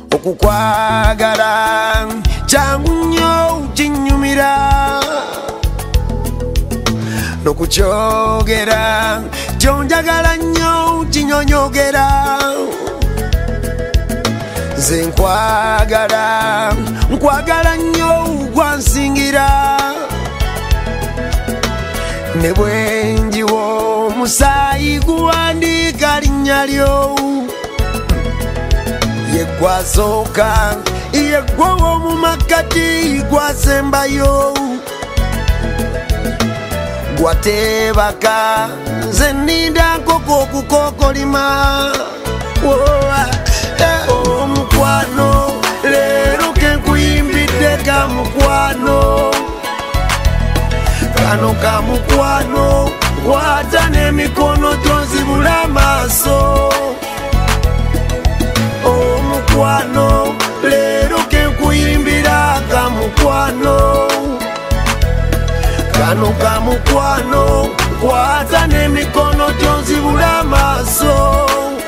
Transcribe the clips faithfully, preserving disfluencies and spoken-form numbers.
okukwagala kyangu nnyo kinyumira nokukyogera kyonjagala nnyo kinyonyogera nze nkwagala nkwagala nnyo gwansingira ne bwenjiwo omusaayi guwandiika linnya lyo ye gwasooka ye gwowo mu makkati gwasembayo gwateebaka nze nninda nkoko okukookolima omukwano leero kenkuyimbidde ka mukwano kano ka mukwano kwata n'emikono tonzibula amaaso omukwano leero kenkuyimbira ka mukwano kano ka mukwano kwata n'emikono tonzibula amaaso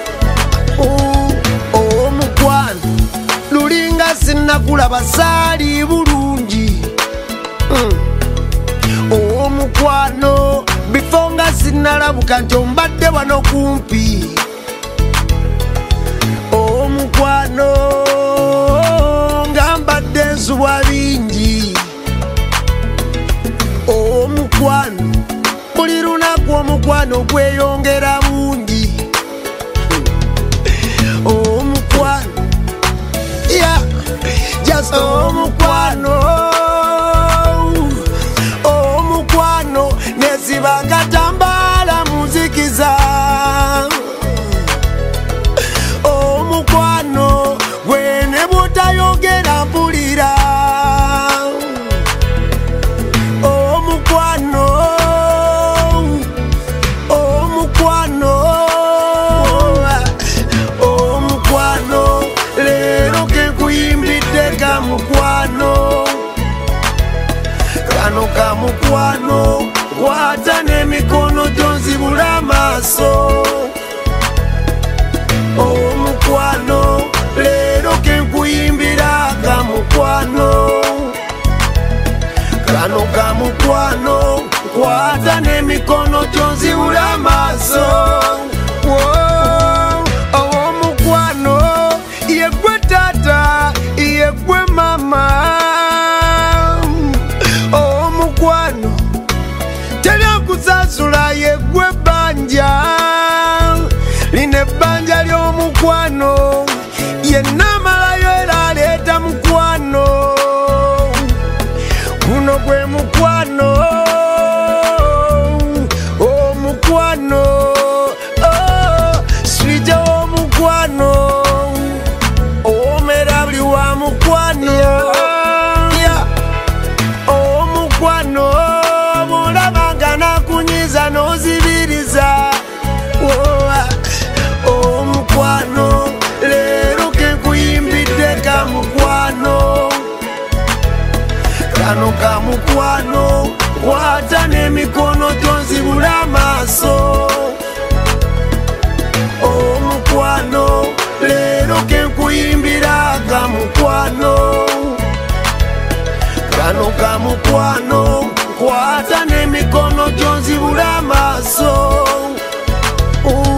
omukwano lulinga sinnakulaba saali bulungi omukwano bifo nga sinnalabuka nti ombadde wano kumpi omukwano nga mbadde nsubwa bingi omukwano buli lunaku omukwano gweyongera bungi omukwano yeah just omukwano omukwano neziba katambala muzikiza omukwano gwene butayogera mpulira omukwano omukwano omukwano leero kenkuyimbidde ka mukwano kano ka mukwano kwata n'emikono tonzibula amaaso omukwano leero kenkuyimbira ka mukwano kano ka mukwano kwata n'emikono tonzibula amaaso owomukwano yegwe taata yegwe mama omukwano teryakusasula yegwe bbanja lino ebbanja ly'omukwano yenna amalayo era aleeta mukwano guno gwe mukwano omukwano swija w'omukwano owomera buli wa mukwano omukwano bulabanga nakunyiza n'ozibiriza omukwano leero kenkuyimbidde ka mukwano kano ka mukwano kwata n'emikono tonzibula amaaso omukwano leero kenkuyimbira ka mukwano kano ka mukwano kwata n'emikono tonzibula amaaso